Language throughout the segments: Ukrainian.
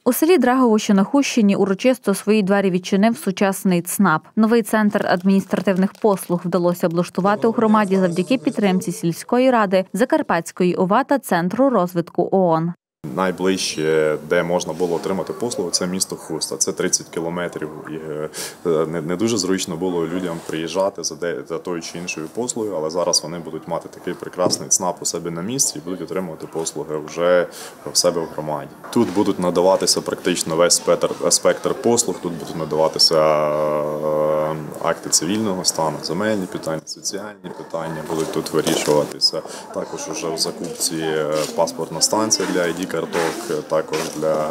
У селі Драгово, що на Хустщині, урочисто свої двері відчинив сучасний ЦНАП. Новий центр адміністративних послуг вдалося облаштувати у громаді завдяки підтримці сільської ради, Закарпатської ОВА та Центру розвитку ООН. Найближче, де можна було отримати послугу, це місто Хуста. Це 30 кілометрів. І не дуже зручно було людям приїжджати за тою чи іншою послугою, але зараз вони будуть мати такий прекрасний ЦНАП у себе на місці і будуть отримувати послуги вже в себе в громаді. Тут будуть надаватися практично весь спектр послуг, тут будуть надаватися акти цивільного стану, земельні питання, соціальні питання будуть тут вирішуватися. Також вже в закупці паспортна станція для ID-карток, також для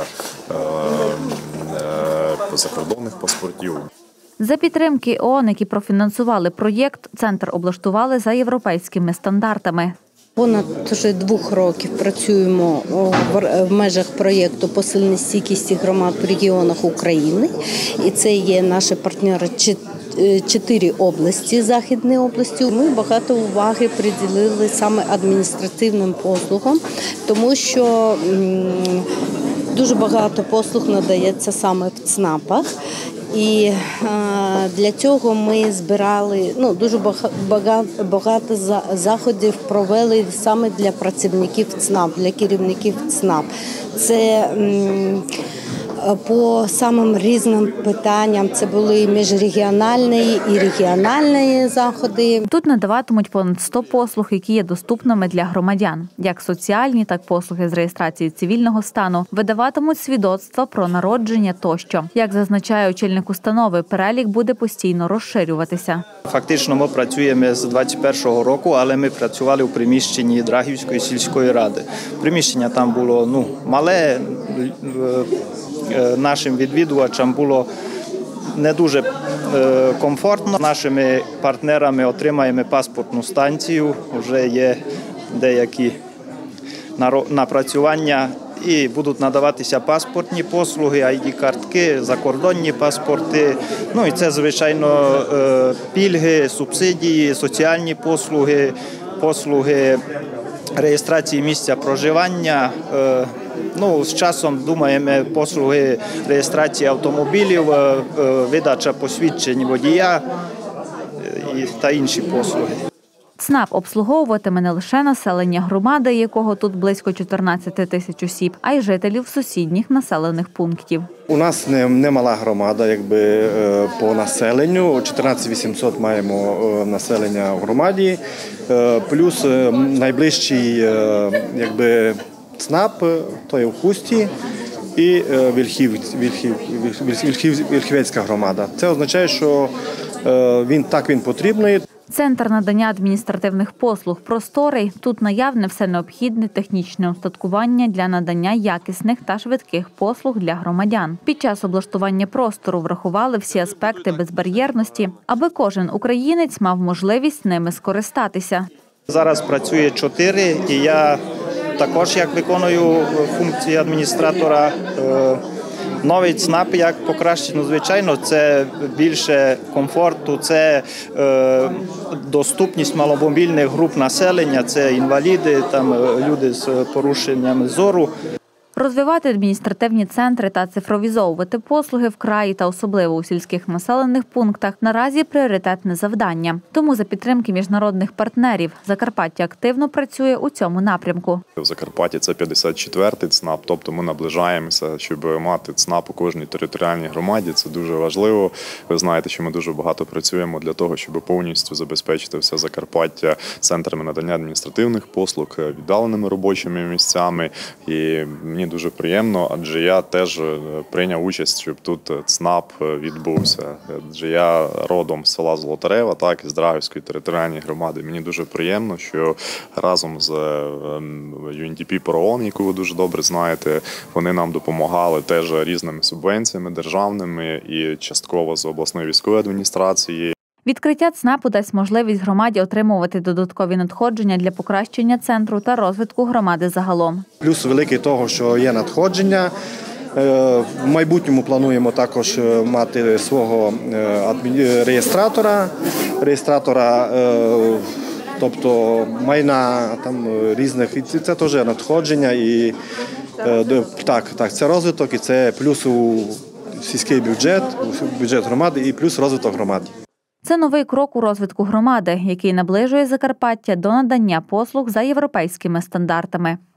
закордонних паспортів. За підтримки ООН, які профінансували проєкт, центр облаштували за європейськими стандартами. Понад вже 2 років працюємо в межах проєкту «Посилення стійкості громад в регіонах України». І це є наші партнери 4 області, Західної області. Ми багато уваги приділили саме адміністративним послугам, тому що дуже багато послуг надається саме в ЦНАПах. І для цього ми збирали, дуже багато заходів провели саме для працівників ЦНАП, для керівників ЦНАП. Це по самим різним питанням. Це були міжрегіональні і регіональні заходи. Тут надаватимуть понад 100 послуг, які є доступними для громадян. Як соціальні, так і послуги з реєстрації цивільного стану, видаватимуть свідоцтва про народження тощо. Як зазначає очільник установи, перелік буде постійно розширюватися. Фактично ми працюємо з 2021 року, але ми працювали у приміщенні Драгівської сільської ради. Приміщення там було мале, нашим відвідувачам було не дуже комфортно. Нашими партнерами отримаємо паспортну станцію, вже є деякі напрацювання і будуть надаватися паспортні послуги, ID-картки, закордонні паспорти. І це, звичайно, пільги, субсидії, соціальні послуги, послуги реєстрації місця проживання. З часом, думаємо, послуги реєстрації автомобілів, видача посвідчень водія та інші послуги. ЦНАП обслуговуватиме не лише населення громади, якого тут близько 14 тисяч осіб, а й жителів сусідніх населених пунктів. У нас немала громада, по населенню. 14 800 маємо населення в громаді. Плюс найближчий, ЦНАП, то є в Хусті, і Вільхівецька громада. Це означає, що він потрібний. Центр надання адміністративних послуг просторий. Тут наявне все необхідне технічне устаткування для надання якісних та швидких послуг для громадян. Під час облаштування простору врахували всі аспекти безбар'єрності, аби кожен українець мав можливість ними скористатися. Зараз працює 4, і я також виконую функції адміністратора. Новий ЦНАП як покращено, звичайно, це більше комфорту, це доступність маломобільних груп населення, це інваліди, люди з порушенням зору. Розвивати адміністративні центри та цифровізовувати послуги в краї та особливо у сільських населених пунктах наразі пріоритетне завдання. Тому за підтримки міжнародних партнерів Закарпаття активно працює у цьому напрямку. В Закарпатті це 54-й ЦНАП, тобто ми наближаємося, щоб мати ЦНАП у кожній територіальній громаді. Це дуже важливо. Ви знаєте, що ми дуже багато працюємо для того, щоб повністю забезпечити все Закарпаття центрами надання адміністративних послуг, віддаленими робочими місцями. І мені дуже приємно, адже я теж прийняв участь, щоб тут ЦНАП відбувся. Адже я родом з села Золотарева, із Драгівської територіальної громади. Мені дуже приємно, що разом з UNDP ООН, яку ви дуже добре знаєте, вони нам допомагали теж різними субвенціями державними і частково з обласної військової адміністрації. Відкриття ЦНАПу дасть можливість громаді отримувати додаткові надходження для покращення центру та розвитку громади загалом. Плюс великий того, що є надходження. В майбутньому плануємо також мати свого реєстратора, тобто майна різних, це теж надходження. Так, це розвиток і це плюс у сільський бюджет, у бюджет громади і плюс розвиток громади. Це новий крок у розвитку громади, який наближує Закарпаття до надання послуг за європейськими стандартами.